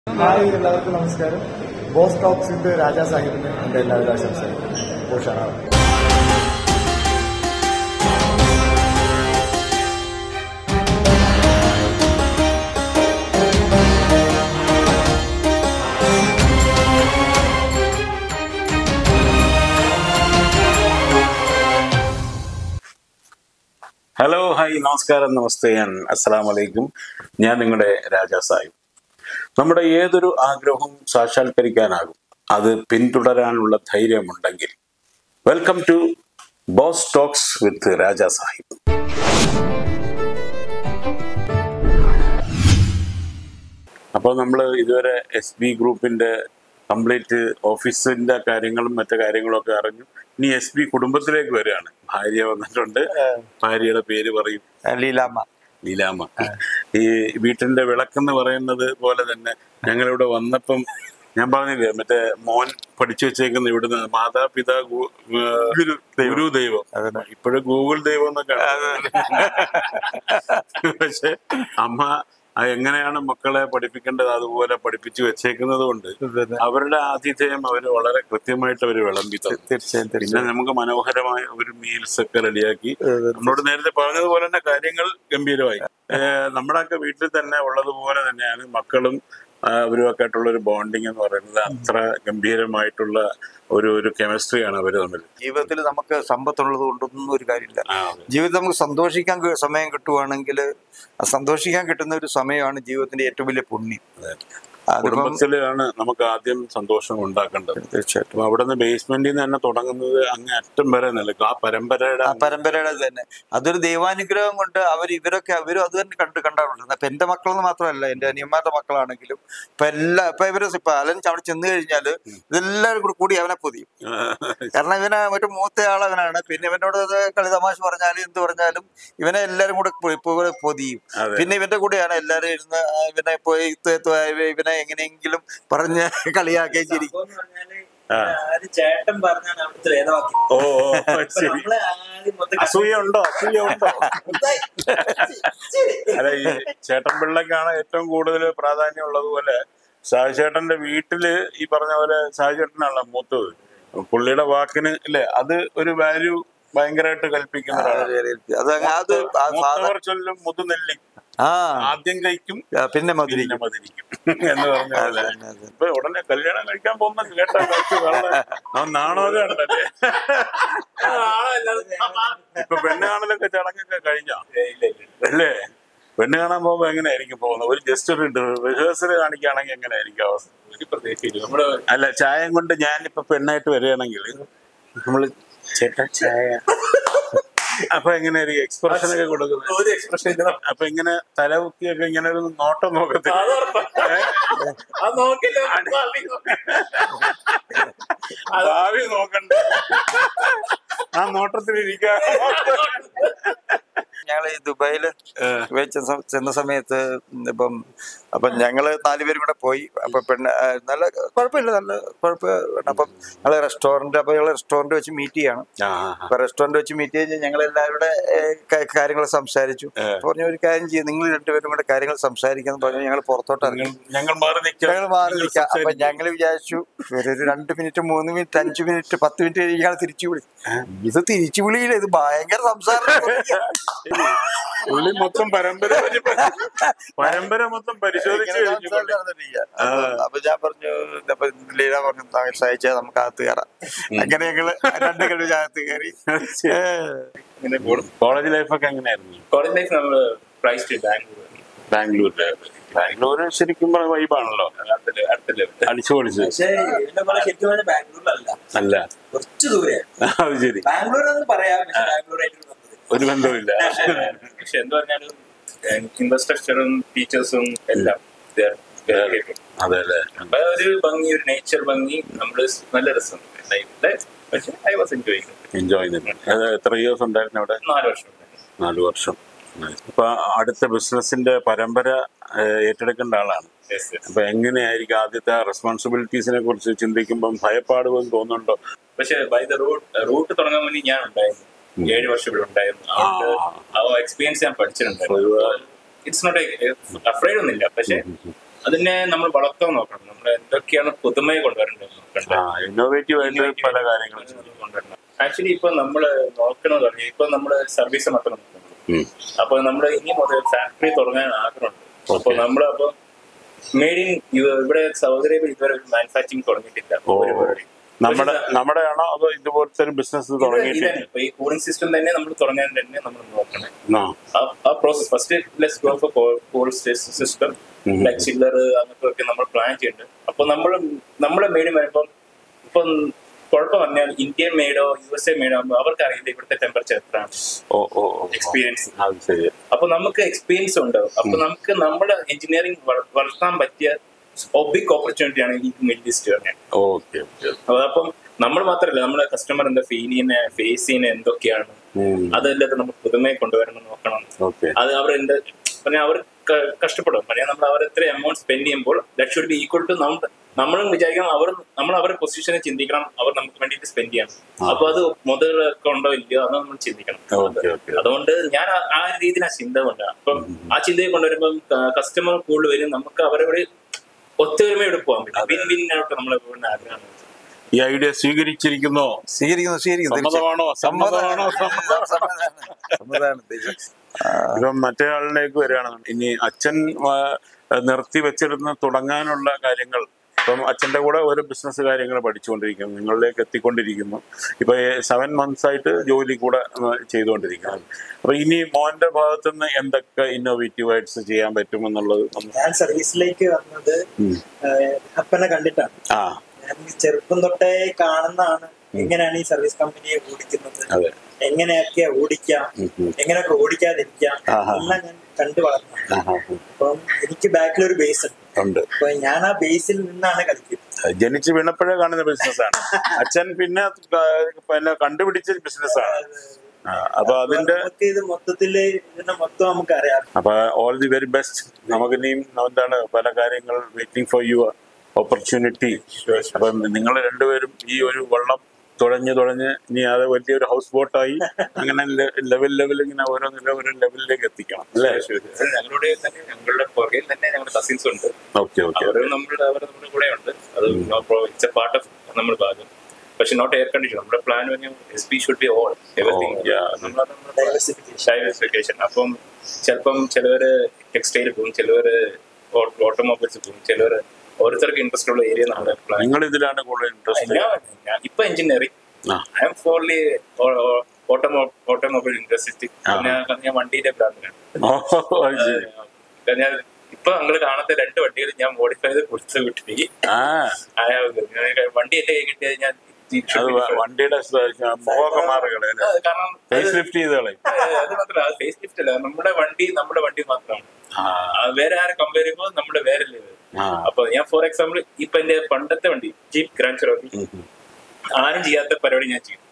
Hi എല്ലാവർക്കും നമസ്കാരം. Boss talks with രാജാ സാഹിബിന് എൻ്റെ എല്ലാവിധ ആശംസകളും. ഉഷാറാവും. ഹലോ, ഹായ്, നമസ്കാരം, നമസ്തേ, അസ്സലാം വലൈക്കും. ഞാൻ നിങ്ങളുടെ രാജാ സാഹിബ്. നമ്മുടെ ഏതൊരു ആഗ്രഹവും സാക്ഷാത്കരിക്കാനാകും, അത് പിന്തുടരാനുള്ള ധൈര്യമുണ്ടെങ്കിൽ. Welcome to boss talks with Raja Sahib. അപ്പോൾ നമ്മൾ ഇതുവരെ SB ഗ്രൂപ്പിന്റെ കംപ്ലീറ്റ് ഓഫീസിന്റെ കാര്യങ്ങളും മറ്റു കാര്യങ്ങളും ഒക്കെ അറിഞ്ഞു. ഇനി SB കുടുംബത്തിലേക്ക് വരികയാണ്. ഭാര്യ വന്നിട്ടുണ്ട്. ഭാര്യയുടെ പേര് പറയും. ലീലാമ്മ. ഈ വീട്ടിന്റെ വിളക്കെന്ന് പറയുന്നത് പോലെ തന്നെ ഞങ്ങളിവിടെ വന്നപ്പം ഞാൻ പറഞ്ഞില്ലേ, മറ്റേ മോൻ പഠിച്ചു വെച്ചേക്കുന്ന ഇവിടുന്ന് മാതാപിതാ ഗുരു ദൈവം, ഇപ്പോഴും ഗൂഗിൾ ദൈവം എന്നൊക്കെ. പക്ഷെ അമ്മ എങ്ങനെയാണ് മക്കളെ പഠിപ്പിക്കേണ്ടത് അതുപോലെ പഠിപ്പിച്ചു വെച്ചേക്കുന്നത് കൊണ്ട് അവരുടെ ആതിഥേയം അവര് വളരെ കൃത്യമായിട്ട് അവര് വിളമ്പി തന്നു. പിന്നെ നമുക്ക് മനോഹരമായ ഒരു മീൽസ് ഒക്കെ റെഡിയാക്കി. നമ്മളോട് നേരത്തെ പറഞ്ഞതുപോലെ തന്നെ കാര്യങ്ങൾ ഗംഭീരമായി. നമ്മുടെയൊക്കെ വീട്ടിൽ തന്നെ ഉള്ളതുപോലെ തന്നെയാണ് മക്കളും അവരുമൊക്കെ ആയിട്ടുള്ള ഒരു ബോണ്ടിങ് എന്ന് പറയുന്നത്. അത്ര ഗംഭീരമായിട്ടുള്ള ഒരു കെമിസ്ട്രിയാണ് അവര് തമ്മിൽ. ജീവിതത്തിൽ നമുക്ക് സമ്പത്തുള്ളത് കൊണ്ടൊന്നും ഒരു കാര്യമില്ല. ജീവിതത്തിൽ നമുക്ക് സന്തോഷിക്കാൻ സമയം കിട്ടുവാണെങ്കിൽ സന്തോഷിക്കാൻ കിട്ടുന്ന ഒരു സമയമാണ് ജീവിതത്തിന്റെ ഏറ്റവും വലിയ പുണ്യം. കുടുംബത്തിലാണ് നമുക്ക് ആദ്യം സന്തോഷം ഉണ്ടാക്കേണ്ടത്. തീർച്ചയായിട്ടും അവിടെ നിന്ന് ബേസ്മെന്റിൽ നിന്ന് തന്നെ തുടങ്ങുന്നത് അങ്ങ് അറ്റം വരെ നിൽക്കും. ആ പരമ്പരയുടെ തന്നെ അതൊരു ദൈവാനുഗ്രഹം കൊണ്ട് ഇവരും അത് തന്നെ കണ്ടാറുണ്ട്. അപ്പൊ എന്റെ മക്കളെന്ന് മാത്രമല്ല, എന്റെ അനിയന്മാരുടെ മക്കളാണെങ്കിലും ഇപ്പൊ അലൻ അവിടെ ചെന്ന് കഴിഞ്ഞാല് ഇതെല്ലാവരും കൂടി അവനെ പൊതിയും. കാരണം ഇവനെ മറ്റു മൂത്തയാൾ അവനാണ്. പിന്നെ ഇവനോട് കളി തമാശ പറഞ്ഞാലും എന്ത് പറഞ്ഞാലും ഇവനെ എല്ലാരും കൂടെ പൊതിയും. പിന്നെ ഇവന്റെ കൂടെയാണ് എല്ലാരും ഇരുന്ന് ഇവനെ പോയി ഇവനെ എങ്ങനെയെങ്കിലും പറഞ്ഞ് കളിയാക്കി ചിരിക്കും. ചേട്ടൻ പറഞ്ഞാൽ അസൂയുണ്ടോ? അല്ല, ഈ ചേട്ടൻ പിള്ളക്കാണ് ഏറ്റവും കൂടുതൽ പ്രാധാന്യം ഉള്ളതുപോലെ സാഹിചേട്ടന്റെ വീട്ടില് ഈ പറഞ്ഞ പോലെ സാഹിചേട്ടനാണല്ലോ മൂത്തത്. പുള്ളിയുടെ വാക്കിന് അല്ലേ, അത് ഒരു വാല്യൂ ഭയങ്കരമായിട്ട് കൽപ്പിക്കുന്ന ഒരാളാണ്. ചൊല്ലും മുതുനെല്ലി ആദ്യം കഴിക്കും പിന്നെ മതിരിക്കും എന്ന് പറഞ്ഞ ഇപ്പൊ ഉടനെ കല്യാണം കഴിക്കാൻ പോകുന്ന കേട്ടാ അവൻ നാണോലെ ഉണ്ടല്ലേ. ഇപ്പൊ പെണ്ണ് കാണലൊക്കെ ചടങ്ങൊക്കെ കഴിഞ്ഞോ അല്ലേ? പെണ്ണ് കാണാൻ പോകുമ്പോ എങ്ങനെയായിരിക്കും പോകുന്നത്? ഒരു ജസ്റ്റ് ഒരു റിഹേഴ്സൽ കാണിക്കുകയാണെങ്കിൽ എങ്ങനെയായിരിക്കും അവസ്ഥ? അല്ല, ചായം കൊണ്ട് ഞാനിപ്പോ പെണ്ണായിട്ട് വരികയാണെങ്കിൽ നമ്മള് ചേട്ടാ ചായ അപ്പൊ എങ്ങനെയായിരിക്കും എക്സ്പ്രഷൻ ഒക്കെ കൊടുക്കുന്നത്? അപ്പൊ ഇങ്ങനെ തലകുത്തിയൊക്കെ ഇങ്ങനെ ഒരു നോട്ടം നോക്കത്തില്ല. ഭാവി നോക്കണ്ട, ആ നോട്ടത്തിലിരിക്കാ. ഞങ്ങൾ ഈ ദുബായില് ചെന്ന സമയത്ത് അപ്പം ഞങ്ങള് 4 പേരും കൂടെ പോയി. അപ്പൊ നല്ല കുഴപ്പമില്ല. അപ്പം ഞങ്ങള് റെസ്റ്റോറന്റ് വെച്ച് മീറ്റ് ചെയ്യണം. അപ്പൊ റെസ്റ്റോറന്റ് വെച്ച് മീറ്റ് ചെയ്ത് ഞങ്ങൾ എല്ലാവരുടെ കാര്യങ്ങൾ സംസാരിച്ചു. പറഞ്ഞു, ഒരു കാര്യം ചെയ്യും, നിങ്ങൾ 2 പേരും കൂടെ കാര്യങ്ങൾ സംസാരിക്കാന്ന് പറഞ്ഞു. ഞങ്ങൾ പുറത്തോട്ട് ഇറങ്ങി. ഞങ്ങൾ മാറി നിൽക്കാം. അപ്പൊ ഞങ്ങൾ വിചാരിച്ചു ഒരു 2 മിനിറ്റ് 3 മിനിറ്റ് 5 മിനിറ്റ് 10 മിനിറ്റ് കഴിഞ്ഞ് ഞങ്ങൾ തിരിച്ചു വിളി. ഇത് തിരിച്ചു വിളിയില്ല, ഇത് ഭയങ്കര സംസാരം. പുള്ളി മൊത്തം പരമ്പര മൊത്തം പരിശോധിച്ചു. അപ്പൊ ഞാൻ പറഞ്ഞു, ലീല പറഞ്ഞു, സഹിച്ചാൽ നമുക്ക് അകത്ത് കയറാം. അങ്ങനെ ഞങ്ങള് 2 കളിച്ച് അകത്ത് കയറി. കോളേജ് ലൈഫൊക്കെ എങ്ങനെയായിരുന്നു? കോളേജ് ലൈഫ് നമ്മള് ബാംഗ്ലൂര് ശരിക്കും വൈബാണല്ലോ, അടിച്ചു പൊളിച്ച്. അല്ല, കുറച്ച് ദൂരെ. അത് ശരി. ബാംഗ്ലൂർ പറയാം, ബാംഗ്ലൂരായിട്ട് ഒരു ബന്ധമില്ല. പക്ഷെ എന്ത് പറഞ്ഞാലും ഇൻഫ്രാസ്ട്രക്ചറും ടീച്ചേഴ്സും എല്ലാം അതെ അല്ലേ. അപ്പൊ ഒരു ഭംഗി, ഒരു നേച്ചർ ഭംഗി, നമ്മള് നല്ല രസം. പക്ഷെ ഐ വാസ് എൻജോയ് ചെയ്യുന്നുണ്ട്. എത്ര ഇയേഴ്സ് ഉണ്ടായിരുന്നു അവിടെ? 4 വർഷം. ഇപ്പൊ അടുത്ത ബിസിനസിന്റെ പരമ്പര ഏറ്റെടുക്കേണ്ട ആളാണ്. അപ്പൊ എങ്ങനെയായിരിക്കും ആദ്യത്തെ റെസ്പോൺസിബിലിറ്റീസിനെ കുറിച്ച് ചിന്തിക്കുമ്പോൾ ഭയപ്പാടുമെന്ന് തോന്നുന്നുണ്ടോ? പക്ഷെ ബൈ ദ റൂട്ട് തുടങ്ങാൻ വേണ്ടി ഞാൻ ഉണ്ടായിരുന്നു. 7 വർഷം ഇവിടെ ഉണ്ടായിരുന്നു. ആ എക്സ്പീരിയൻസ് ഞാൻ പഠിച്ചിട്ടുണ്ടായിരുന്നു. ഇറ്റ്സ് നോട്ട് അഫ്രൈഡ് ഒന്നുമില്ല. പക്ഷെ അതിനെ നമ്മൾ വളർത്താൻ നോക്കണം. നമ്മൾ എന്തൊക്കെയാണ് പുതുമയെ കൊണ്ടുവരേണ്ടത് നോക്കണ്ടേ, ഇന്നോവേറ്റീവ് ആയിട്ട് പല കാര്യങ്ങളും കൊണ്ടുവരണം. ആക്ച്വലി ഇപ്പൊ നമ്മള് നോക്കണമെന്ന് പറഞ്ഞാൽ ഇപ്പൊ നമ്മള് സർവീസ് മാത്രം നോക്കണം. അപ്പൊ നമ്മള് ഇനി മുതൽ ഫാക്ടറി തുടങ്ങാൻ ആഗ്രഹമുണ്ട്. അപ്പൊ നമ്മള് അപ്പൊ മെയ്ഡ് ഇൻ ഇവിടെ സൗദി അറേബ്യ ഇതുവരെ മാനുഫാക്ചറിങ് തുടങ്ങിയിട്ടില്ല. നമ്മുടെ ആണോ അതോ ഇതുപോലത്തെ ഒരു ബിസിനസ് തുടങ്ങിയിട്ടില്ല? ഇപ്പൊ ഈ കൂളിംഗ് സിസ്റ്റം തന്നെ നമ്മൾ തുടങ്ങാൻ തന്നെ നമ്മൾ നോക്കണേ. ആ process first let's go for cold system like chiller അങ്ങനത്തെ നമ്മൾ പ്ലാൻ ചെയ്യുന്നുണ്ട്. അപ്പൊ നമ്മളെ മെയ്ഡ് വരുമ്പം ഇപ്പം കുഴപ്പം പറഞ്ഞാൽ ഇന്ത്യൻ മെയ്ഡോ USA മെയ്ഡോ ആകുമ്പോൾ അവർക്ക് അറിയില്ല ഇവിടുത്തെ ടെമ്പറേച്ചർ എത്രയാണ് എക്സ്പീരിയൻസ്. അപ്പൊ നമുക്ക് എക്സ്പീരിയൻസ് ഉണ്ടാവും. അപ്പൊ നമുക്ക് നമ്മുടെ എഞ്ചിനീയറിംഗ് വളർത്താൻ പറ്റിയ ബിഗ് ഓപ്പർച്യൂണിറ്റി ആണ് ഈ മിഡിൽ ഈസ്റ്റ് തന്നെ. അപ്പം നമ്മൾ മാത്രമല്ല നമ്മുടെ കസ്റ്റമർ എന്താ ഫേസ് ചെയ്യുന്ന എന്തൊക്കെയാണ് അതെല്ലാം നമ്മൾ പുതുമയെ കൊണ്ടുവരണം നോക്കണം. അത് അവർ എന്താ പറഞ്ഞാൽ അവർ കഷ്ടപ്പെടും. പറഞ്ഞാൽ നമ്മൾ അവർ എത്ര എമൗണ്ട് സ്പെൻഡ് ചെയ്യുമ്പോൾ that should be equal to നമ്മളും വിചാരിക്കണം നമ്മൾ അവരുടെ പൊസിഷനെ ചിന്തിക്കണം, അവർ നമുക്ക് വേണ്ടിയിട്ട് സ്പെൻഡ് ചെയ്യണം. അപ്പൊ അത് മുതലൊക്കെ ഉണ്ടോ ഇല്ലയോ അത് നമ്മൾ ചിന്തിക്കണം. അതുകൊണ്ട് ഞാൻ ആ രീതിയിൽ ആ ചിന്ത കൊണ്ടാണ്. അപ്പം ആ ചിന്തയെ കൊണ്ടുവരുമ്പോൾ കസ്റ്റമർ കൂടുതൽ വരും, നമുക്ക് അവരോട് ഒത്തൊരുമയോടെ പോകാൻ പറ്റും. വിൻ വിന്നോട്ട് നമ്മളെ ആഗ്രഹമാണ്. ഈ ഐഡിയ സ്വീകരിച്ചിരിക്കുന്നോ? സമ്മതമാണോ? ഇപ്പം മറ്റേ ആളിലേക്ക് വരികയാണ്. ഇനി അച്ഛൻ നിർത്തി വെച്ചിരുന്ന് തുടങ്ങാനുള്ള കാര്യങ്ങൾ, ഇപ്പം അച്ഛൻ്റെ കൂടെ ഓരോ ബിസിനസ് കാര്യങ്ങൾ പഠിച്ചുകൊണ്ടിരിക്കുന്നു, നിങ്ങളിലേക്ക് എത്തിക്കൊണ്ടിരിക്കുന്നു. ഇപ്പൊ 7 months ആയിട്ട് ജോലി കൂടെ ചെയ്തുകൊണ്ടിരിക്കുന്നു. അപ്പൊ ഇനി മോന്റെ ഭാഗത്തുനിന്ന് എന്തൊക്കെ ഇന്നോവേറ്റീവ് ആയിട്ട് ചെയ്യാൻ പറ്റുമെന്നുള്ളത്? ഞാൻ സർവീസിലേക്ക് വന്നത് അപ്പനെ കണ്ടിട്ടാണ്. ഞാൻ ചെറുപ്പം തൊട്ടേ കാണുന്നതാണ് എങ്ങനെയാണ് ഈ സർവീസ് കമ്പനിയെ ഓടിക്കുന്നത്, എങ്ങനെയൊക്കെ ഓടിക്കാം, എങ്ങനെയൊക്കെ ഓടിക്കാതിരിക്കാം എല്ലാം ഞാൻ കണ്ടു വളർന്നു. അപ്പം എനിക്ക് ബാക്കിൽ ഒരു ബേസ് ഉണ്ട്. അപ്പൊ ഞാൻ ആ ബേസിൽ നിന്നാണ് കളിക്കുന്നത്. ജനിച്ച് വീണപ്പോഴേ കാണുന്ന ബിസിനസ്സാണ്. അച്ഛൻ പിന്നെ കണ്ടുപിടിച്ച ബിസിനസ്സാണ്. അപ്പൊ അതിന്റെ ഇത് മൊത്തത്തില് ഇതിന്റെ മൊത്തം നമുക്ക് അറിയാം. അപ്പൊ ഓൾ ദി വെരി ബെസ്റ്റ്. നമുക്ക് ഇനിയും എന്താണ് പല കാര്യങ്ങൾ വെയിറ്റിംഗ് ഫോർ യുവർ ഓപ്പർച്യൂണിറ്റി. അപ്പൊ നിങ്ങൾ രണ്ടുപേരും ഈ ഒരു വള്ളം തുഴഞ്ഞ് ഇനി അത് വലിയൊരു ഹൗസ് ബോട്ടായി അങ്ങനെ ലെവൽ ഇങ്ങനെ ഓരോ ലെവലിലേക്ക് എത്തിക്കണം അല്ലേ? ഞങ്ങളുടെ പുറകിൽ തന്നെ ഞങ്ങളുടെ കസിൻസ് ഉണ്ട്. അവർ നമ്മുടെ കൂടെ ഉണ്ട്. അത് ഇറ്റ്സ് എ പാർട്ട് ഓഫ് നമ്മുടെ ഭാഗം. പക്ഷെ നോട്ട് എയർ കണ്ടീഷൻ. നമ്മുടെ plan SP should be all everything diversification. അപ്പം ചിലപ്പം ചിലവര് ടെക്സ്റ്റൈൽ പോകും, ചിലവര് ഓട്ടോമൊബൈൽസ് പോകും, ചിലവര് ഓരോരുത്തർക്ക് ഇൻട്രസ്റ്റ് ഉള്ള ഏരിയ നമ്മുടെ പ്ലാൻ. നിങ്ങൾ ഇതിലാണ് കൂടുതൽ ഇൻട്രസ്റ്റ്? ഇപ്പൊ engineering, I am formerly automobile industry. ഞാൻ വണ്ടിയുടെ ബ്രാൻഡിലാണ്. ഞാൻ ഇപ്പൊ നിങ്ങൾ കാണാത്ത 2 വണ്ടികൾ ഞാൻ മോഡിഫൈ ചെയ്ത് കൊടുത്തു വിട്ടി. വണ്ടി എന്റെ കൈ കിട്ടിയത് ഞാൻ വണ്ടിയുടെ കാരണം ഫേസ് ലിഫ്റ്റ് ചെയ്തോളെ. അത് മാത്രമല്ല, ഫേസ് ലിഫ്റ്റ് അല്ല, നമ്മുടെ വണ്ടി മാത്രമാണ്. വേറെ ആരെ കമ്പയർ ചെയ്യുമ്പോൾ നമ്മുടെ വേറെ ലെവൽ. അപ്പൊ ഞാൻ ഫോർ എക്സാമ്പിൾ ഇപ്പൊ എന്റെ പണ്ടത്തെ വണ്ടി ജീപ്പ് ഗ്രാൻഡ് ചെറോക്കി ആരും ചെയ്യാത്ത പരിപാടി ഞാൻ ചെയ്തു.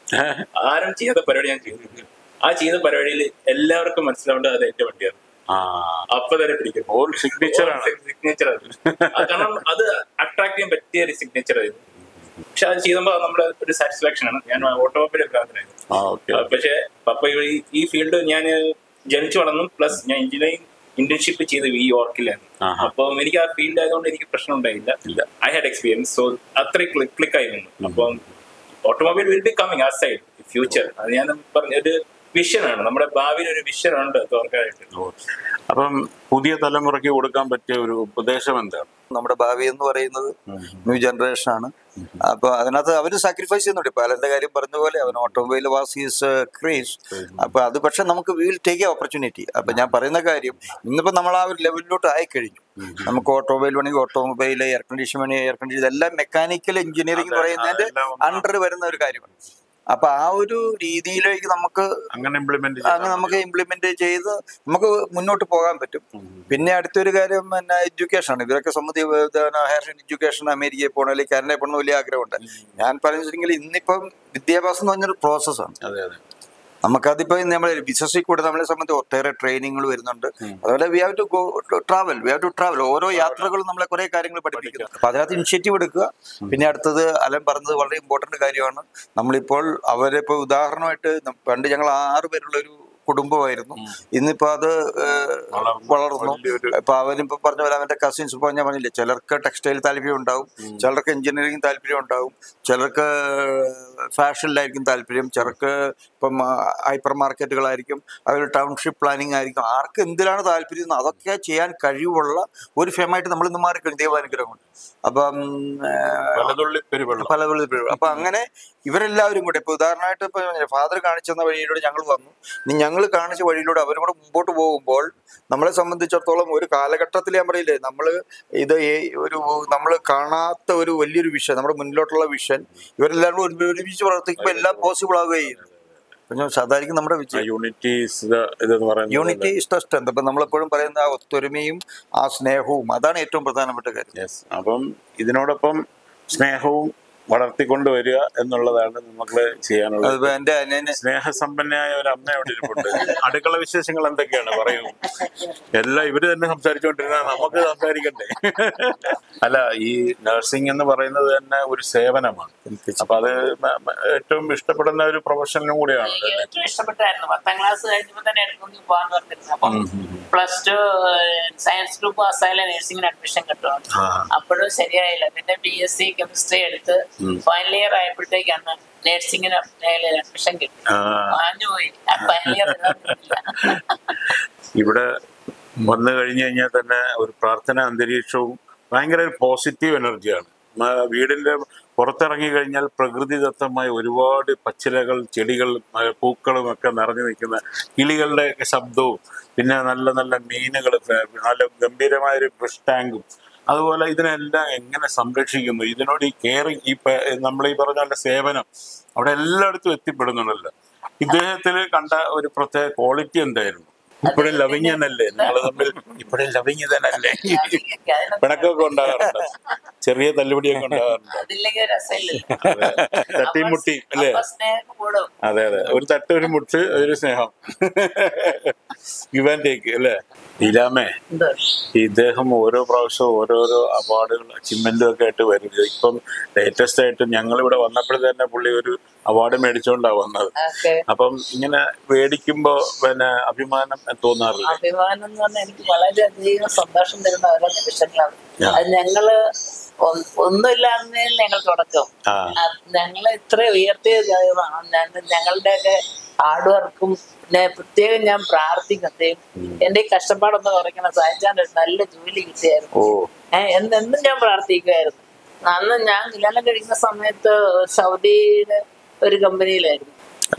ആ ചെയ്ത പരിപാടിയിൽ എല്ലാവർക്കും മനസ്സിലാവേണ്ടത് അത് എന്റെ വണ്ടിയാണ്. അപ്പൊ തന്നെ പിടിക്കും. സിഗ്നേച്ചർ കാരണം അത് അട്രാക്ട് ചെയ്യാൻ പറ്റിയ ഒരു സിഗ്നേച്ചർ ആയിരുന്നു. പക്ഷെ അത് ചെയ്യുമ്പോൾ നമ്മുടെ ഒരു സാറ്റിസ്ഫാക്ഷൻ ആണ്. ഞാൻ ഓട്ടോമൊബൈൽ ഭ്രാന്തനായിരുന്നു. പക്ഷെ പപ്പ ഈ ഫീൽഡ് ഞാൻ ജനിച്ചു വളർന്നു. പ്ലസ് ഞാൻ എഞ്ചിനീയറിംഗ് ഇന്റേൺഷിപ്പ് ചെയ്ത് ഈ യോർക്കിലാണ്. അപ്പം എനിക്ക് ആ ഫീൽഡ് ആയതുകൊണ്ട് എനിക്ക് പ്രശ്നം ഉണ്ടായില്ല. I had experience. സോ അത്ര ക്ലിക്ക് ആയിരുന്നു. അപ്പം ഓട്ടോമൊബൈൽ വിൽ ബി കമ്മിങ് ആ സൈഡ് ഫ്യൂച്ചർ. അത് ഞാൻ പറഞ്ഞ ഒരു വിഷനാണ്. നമ്മുടെ ഭാവിയിൽ ഒരു വിഷൻ ഉണ്ട് തുറക്കാനായിട്ട്. അപ്പം പുതിയ തലമുറയ്ക്ക് കൊടുക്കാൻ പറ്റിയ ഒരു ഉപദേശം എന്താണ്? നമ്മുടെ ഭാവി എന്ന് പറയുന്നത് ന്യൂ ജനറേഷൻ ആണ്. അപ്പൊ അതിനകത്ത് അവര് സാക്രിഫൈസ് ചെയ്യുന്നുണ്ട്. ഇപ്പൊ അലന്റെ കാര്യം പറഞ്ഞ പോലെ അവൻ ഓട്ടോമൊബൈൽ വാസ് ഹിസ് ക്രേസ്. അപ്പൊ അത് പക്ഷെ നമുക്ക് we will take a opportunity. അപ്പൊ ഞാൻ പറയുന്ന കാര്യം ഇന്നിപ്പോ നമ്മൾ ആ ഒരു ലെവലിലോട്ട് ആയിക്കഴിഞ്ഞു. നമുക്ക് ഓട്ടോമൊബൈൽ വേണമെങ്കിൽ ഓട്ടോമൊബൈൽ, എയർ കണ്ടീഷൻ വേണമെങ്കിൽ എയർ കണ്ടീഷൻ, ഇതെല്ലാം മെക്കാനിക്കൽ എഞ്ചിനീയറിംഗ് എന്ന് പറയുന്നതിന്റെ അണ്ടർ വരുന്ന ഒരു കാര്യമാണ്. അപ്പൊ ആ ഒരു രീതിയിലേക്ക് നമുക്ക് ഇംപ്ലിമെന്റ് ചെയ്ത് നമുക്ക് മുന്നോട്ട് പോകാൻ പറ്റും. പിന്നെ അടുത്തൊരു കാര്യം പിന്നെ എഡ്യൂക്കേഷൻ ആണ്. ഇവരൊക്കെ ഹയർ എഡ്യൂക്കേഷൻ അമേരിക്കയിൽ പോകണം അല്ലെങ്കിൽ കാനഡയിൽ പോകണം വലിയ ആഗ്രഹമുണ്ട്. ഞാൻ പറഞ്ഞിട്ടുണ്ടെങ്കിൽ ഇന്നിപ്പം വിദ്യാഭ്യാസം എന്ന് പറഞ്ഞൊരു പ്രോസസ്സാണ്. നമുക്കതിപ്പോ നമ്മൾ ബിസിനസ്സിൽ കൂടെ നമ്മളെ സംബന്ധിച്ച് ഒട്ടേറെ ട്രെയിനിങ്ങൾ വരുന്നുണ്ട്. അതുപോലെ വി ഹാവ് ടു ട്രാവൽ. ഓരോ യാത്രകളും നമ്മളെ കുറെ കാര്യങ്ങൾ പഠിപ്പിക്കുന്നു. അപ്പൊ അതിനകത്ത് ഇനിഷ്യേറ്റീവ് എടുക്കുക. പിന്നെ അടുത്തത് അലൻ പറഞ്ഞത് വളരെ ഇമ്പോർട്ടന്റ് കാര്യമാണ്. നമ്മളിപ്പോൾ അവരിപ്പോ ഉദാഹരണമായിട്ട് പണ്ട് ഞങ്ങൾ 6 പേരുള്ള ഒരു കുടുംബമായിരുന്നു. ഇന്നിപ്പോ അത് വളർന്നു. ഇപ്പൊ അവനിപ്പോ പറഞ്ഞ പോലെ അവന്റെ കസിൻസ് ഇപ്പൊ ഞാൻ പറഞ്ഞില്ലേ, ചിലർക്ക് ടെക്സ്റ്റൈൽ താല്പര്യം ഉണ്ടാവും, ചിലർക്ക് എഞ്ചിനീയറിംഗ് താല്പര്യം ഉണ്ടാവും, ചിലർക്ക് ഫാഷനിലായിരിക്കും താല്പര്യം, ചിലർക്ക് ഇപ്പം ഹൈപ്പർ മാർക്കറ്റുകളായിരിക്കും, അവർ ടൗൺഷിപ്പ് പ്ലാനിങ് ആയിരിക്കും. ആർക്ക് എന്തിലാണ് താല്പര്യം അതൊക്കെ ചെയ്യാൻ കഴിവുള്ള ഒരു ഫേമായിട്ട് നമ്മൾ ഇന്ന് മാറിക്കഴിഞ്ഞു, ദൈവാനുഗ്രഹമുണ്ട്. അപ്പം പലതുള്ളി അപ്പൊ അങ്ങനെ ഇവരെല്ലാവരും കൂടെ ഇപ്പൊ ഉദാഹരണമായിട്ട് ഇപ്പൊ ഫാദർ കാണിച്ചെന്ന വഴിയിലൂടെ ഞങ്ങൾ വന്നു. ഇനി ഞങ്ങൾ കാണിച്ച വഴിയിലൂടെ അവരും കൂടെ മുമ്പോട്ട് പോകുമ്പോൾ നമ്മളെ സംബന്ധിച്ചിടത്തോളം ഒരു കാലഘട്ടത്തിൽ ഞാൻ പറയില്ലേ, ഇത് നമ്മൾ കാണാത്ത ഒരു വലിയൊരു വിഷൻ, നമ്മുടെ മുന്നിലോട്ടുള്ള വിഷൻ ഇവരെല്ലാവരും ഒരുമിച്ച് പ്രവർത്തിക്കുമ്പോൾ എല്ലാം പോസിബിൾ ആവുകയും അതായിരിക്കും നമ്മുടെ യൂണിറ്റി ഇസ് ദ സ്ട്രെങ്ത്. അപ്പൊ നമ്മളെപ്പോഴും പറയുന്ന ആ ഒത്തൊരുമയും ആ സ്നേഹവും അതാണ് ഏറ്റവും പ്രധാനപ്പെട്ട കാര്യം. അപ്പം ഇതിനോടൊപ്പം സ്നേഹവും വളർത്തിക്കൊണ്ടുവരിക എന്നുള്ളതാണ് നമുക്ക് ചെയ്യാനുള്ളത്. എന്റെ അനിയന് സ്നേഹസമ്പന്നയായ ഒരു അമ്മ അവിടെ ഇരിപ്പുണ്ട്. അടുക്കള വിശേഷങ്ങൾ എന്തൊക്കെയാണ് പറയൂ? എല്ലാം ഇവര് തന്നെ സംസാരിച്ചുകൊണ്ടിരുന്ന നമുക്ക് സംസാരിക്കണ്ടേ? അല്ല, ഈ നഴ്സിംഗ് എന്ന് പറയുന്നത് തന്നെ ഒരു സേവനമാണ്. അപ്പൊ അത് ഏറ്റവും ഇഷ്ടപ്പെടുന്ന ഒരു പ്രൊഫഷനും കൂടിയാണ്. ഏറ്റവും ഇഷ്ടപ്പെട്ടായിരുന്നു. 10ാം ക്ലാസ് കഴിഞ്ഞപ്പോൾ തന്നെ എടുക്കുന്നു പോകാന്ന് പറഞ്ഞിരുന്നു. അപ്പം +2 സയൻസ് ഗ്രൂപ്പ് പാസ്സായാലും നഴ്സിംഗിന് അഡ്മിഷൻ കിട്ടും. അപ്പോഴും ശരിയായില്ല. പിന്നെ BSc കെമിസ്ട്രി എടുത്ത് ഫൈനൽ ഇയർ ആയപ്പോഴത്തേക്കാണ് നഴ്സിംഗിന് അഡ്മിഷൻ കിട്ടി. മാഞ്ഞുപോയി. ഫൈനൽ ഇയർ ഇവിടെ വന്നു കഴിഞ്ഞു കഴിഞ്ഞാൽ തന്നെ ഒരു പ്രാർത്ഥന അന്തരീക്ഷവും ഭയങ്കര ഒരു പോസിറ്റീവ് എനർജിയാണ്. വീടിന്റെ പുറത്തിറങ്ങി കഴിഞ്ഞാൽ പ്രകൃതിദത്തമായ ഒരുപാട് പച്ചിലകൾ, ചെടികൾ, പൂക്കളും ഒക്കെ നിറഞ്ഞു നിൽക്കുന്ന കിളികളുടെ ശബ്ദവും, പിന്നെ നല്ല നല്ല മീനുകൾ, നല്ല ഗംഭീരമായൊരു ഫിഷ് ടാങ്കും, അതുപോലെ ഇതിനെല്ലാം എങ്ങനെ സംരക്ഷിക്കുന്നു, ഇതിനോട് ഈ കെയറിങ്, നമ്മൾ ഈ പറഞ്ഞ സേവനം അവിടെ എല്ലായിടത്തും എത്തിപ്പെടുന്നുണ്ടല്ലോ. ഇദ്ദേഹത്തിൽ കണ്ട ഒരു പ്രത്യേക ക്വാളിറ്റി എന്തായിരുന്നു? ഇപ്പോഴും ലവിങ് തന്നല്ലേ നിങ്ങൾ തമ്മിൽ? ഇപ്പോഴും ലവിങ് തന്നല്ലേ? പിണക്കൊക്കെ ഉണ്ടാകാറുണ്ട്, ചെറിയ തല്ലുപിടിയൊക്കെ ഉണ്ടാകാറുണ്ട്, തട്ടിമുട്ടി അല്ലേ? അതെ അതെ, ഒരു തട്ട്, ഒരു മുട്ട്, ഒരു സ്നേഹം, ഗിവ് ആൻഡ് ടേക്ക് അല്ലേ? ലീലാമ്മേ, ഇദ്ദേഹം ഓരോ പ്രാവശ്യവും ഓരോരോ അവാർഡുകൾ, അച്ചീവ്മെന്റും ഒക്കെ ആയിട്ട് വരും. ഇപ്പം ലേറ്റസ്റ്റ് ആയിട്ട് ഞങ്ങളിവിടെ വന്നപ്പോഴും തന്നെ പുള്ളി ഒരു അവാർഡ് മേടിച്ചോണ്ടാ വന്നത്. അപ്പം ഇങ്ങനെ മേടിക്കുമ്പോ പിന്നെ അഭിമാനം തോന്നാറില്ല? അഭിമാനം എന്ന് പറഞ്ഞാൽ എനിക്ക് വളരെയധികം സന്തോഷം തരുന്ന ഓരോ നിമിഷങ്ങളാണ്. അത് ഞങ്ങള് ഒന്നുമില്ലാതെ ഞങ്ങൾ തുടക്കം ഞങ്ങളെ ഇത്ര ഉയർത്തിയ ഞങ്ങളുടെയൊക്കെ ഹാർഡ് വർക്കും പിന്നെ പ്രത്യേകം ഞാൻ പ്രാർത്ഥിക്കുന്നതേയും എന്റെ കഷ്ടപ്പാടൊന്ന് കുറയ്ക്കണം. സായിച്ചാൻ്റെ നല്ല ജോലി കിട്ടിയായിരുന്നു. എന്നും ഞാൻ പ്രാർത്ഥിക്കുമായിരുന്നു. അന്ന് ഞാൻ കല്യാണം കഴിക്കുന്ന സമയത്ത് സൗദിയിലെ ഒരു കമ്പനിയിലായിരുന്നു,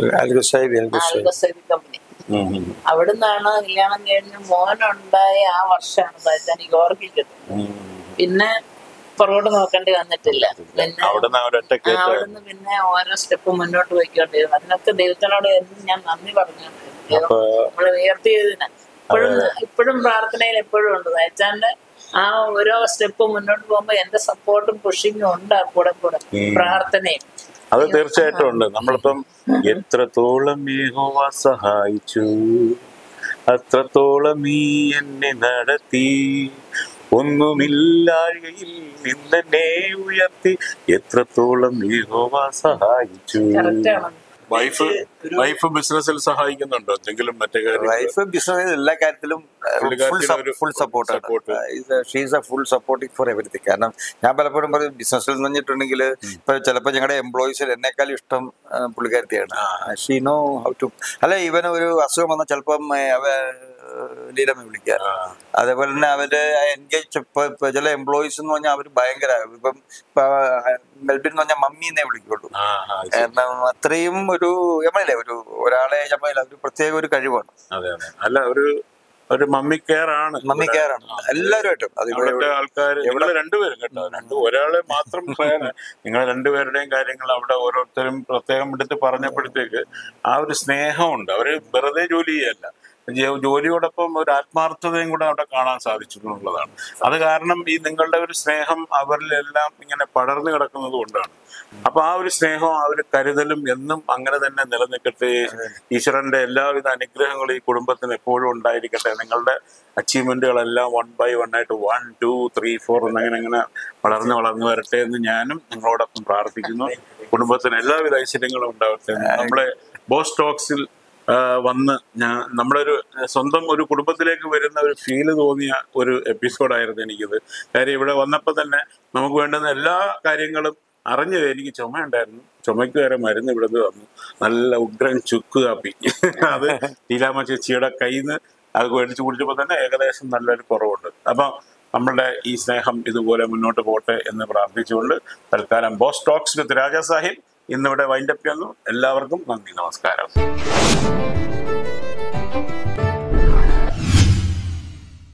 കമ്പനി. അവിടുന്നാണ് കല്യാണം കഴിഞ്ഞ് മോനുണ്ടായ ആ വർഷമാണ് സായിച്ചാൻ എനിക്ക് ഓർമ്മിക്കുന്നത്. പിന്നെ പുറകോട്ട് നോക്കേണ്ടി വന്നിട്ടില്ല. പിന്നെ അവിടുന്ന് പിന്നെ ഓരോ സ്റ്റെപ്പ് മുന്നോട്ട് പോയിക്കൊണ്ടിരുന്നു. അതിനൊക്കെ ദൈവത്തിനോട് എന്നും ഞാൻ നന്ദി പറഞ്ഞുകൊണ്ടിരുന്നു. നമ്മളെ ഉയർത്തിയതിന് ഇപ്പോഴും പ്രാർത്ഥനയിൽ എപ്പോഴും ഉണ്ട്. സായിച്ചാന്റെ ആ ഓരോ സ്റ്റെപ്പ് മുന്നോട്ട് പോകുമ്പോ എന്റെ സപ്പോർട്ടും പുഷിങ്ങും ഉണ്ട് കൂടെ കൂടെ പ്രാർത്ഥനയും. അത് തീർച്ചയായിട്ടും ഉണ്ട്. നമ്മളിപ്പം എത്രത്തോളം യഹോവ സഹായിച്ചു, അത്രത്തോളം നീ എന്നെ നടത്തി, ഒന്നുമില്ലായ്കയിൽ നിന്നെ ഉയർത്തി, എത്രത്തോളം യഹോവ സഹായിച്ചു. വൈഫ് ബിസിനസ്സിൽ സഹായിക്കുന്നുണ്ടോ എന്തെങ്കിലും? മറ്റേ വൈഫ് ബിസിനസ് എല്ലാ കാര്യത്തിലും full support. She's a full supporting for everything. കാരണം ഞാൻ പലപ്പോഴും പറയും, ബിസിനസ്സിൽ എന്ന് പറഞ്ഞിട്ടുണ്ടെങ്കിൽ ഇപ്പൊ ചിലപ്പോൾ ഞങ്ങളുടെ എംപ്ലോയീസിൽ എന്നെക്കാളും ഇഷ്ടം പുള്ളിക്കാരത്തിയാണ്. She know how to. അല്ലെ, ഇവന് ഒരു അസുഖം വന്നാൽ ചിലപ്പം ലീലമ്മ വിളിക്കുക. അതേപോലെ തന്നെ അവര് എൻഗേജ്. ഇപ്പൊ ചില എംപ്ലോയീസ് എന്ന് പറഞ്ഞാൽ അവര് ഭയങ്കര, ഇപ്പം മെൽബിൻ എന്ന് പറഞ്ഞാൽ മമ്മീന്നേ വിളിക്കുള്ളൂ. കാരണം അത്രയും ഒരു നമ്മളല്ലേ, ഒരാളെ നമ്മളല്ല, ഒരു പ്രത്യേക ഒരു കഴിവാണ്. അതെ അതെ, അല്ല ഒരു മമ്മി കെയർ ആണ്. എല്ലാവരുമായിട്ടും ആൾക്കാർ രണ്ടുപേരും കേട്ടോ, ഒരാളെ മാത്രം നിങ്ങൾ രണ്ടുപേരുടെയും കാര്യങ്ങൾ അവിടെ ഓരോരുത്തരും പ്രത്യേകം എടുത്ത് പറഞ്ഞപ്പോഴത്തേക്ക് ആ ഒരു സ്നേഹമുണ്ട്. അവര് വെറുതെ ജോലി ചെയ്യല്ല, ജോലിയോടൊപ്പം ഒരു ആത്മാർത്ഥതയും കൂടെ അവിടെ കാണാൻ സാധിച്ചിട്ടുള്ളതാണ്. അത് കാരണം ഈ നിങ്ങളുടെ ഒരു സ്നേഹം അവരിലെല്ലാം ഇങ്ങനെ പടർന്നു കിടക്കുന്നത് കൊണ്ടാണ്. അപ്പൊ ആ ഒരു സ്നേഹവും ആ ഒരു കരുതലും എന്നും അങ്ങനെ തന്നെ നിലനിൽക്കട്ടെ. ഈശ്വരന്റെ എല്ലാവിധ അനുഗ്രഹങ്ങളും ഈ കുടുംബത്തിന് എപ്പോഴും ഉണ്ടായിരിക്കട്ടെ. നിങ്ങളുടെ അച്ചീവ്മെന്റുകളെല്ലാം 1 by 1 ആയിട്ട് 1, 2, 3, 4 എന്നങ്ങനെ വളർന്നു വരട്ടെ എന്ന് ഞാനും നിങ്ങളോടൊപ്പം പ്രാർത്ഥിക്കുന്നു. കുടുംബത്തിന് എല്ലാവിധ ഐശ്വര്യങ്ങളും ഉണ്ടാവട്ടെ. നമ്മളെ ബോസ് ടോക്സിൽ വന്ന് നമ്മളൊരു സ്വന്തം ഒരു കുടുംബത്തിലേക്ക് വരുന്ന ഒരു ഫീല് തോന്നിയ ഒരു എപ്പിസോഡായിരുന്നു എനിക്കിത്. കാര്യം ഇവിടെ വന്നപ്പോൾ തന്നെ നമുക്ക് വേണ്ടുന്ന എല്ലാ കാര്യങ്ങളും അറിഞ്ഞത്. എനിക്ക് ചുമയുണ്ടായിരുന്നു, ചുമയ്ക്ക് വരെ മരുന്ന് ഇവിടെ നിന്ന് തന്നു. നല്ല ഉഗ്രൻ ചുക്ക് കാപ്പി അത് ലീലാമ്മ ചേച്ചിയുടെ കയ്യിൽ നിന്ന് അത് മേടിച്ച് കുടിച്ചപ്പോൾ തന്നെ ഏകദേശം നല്ലൊരു കുറവുണ്ട്. അപ്പം നമ്മളുടെ ഈ സ്നേഹം ഇതുപോലെ മുന്നോട്ട് പോട്ടെ എന്ന് പ്രാർത്ഥിച്ചുകൊണ്ട് തൽക്കാലം boss talks with Raja Sahib ഇന്നിവിടെ വൈൻഡപ്പ് ചെയ്യുന്നു. എല്ലാവർക്കും നന്ദി, നമസ്കാരം.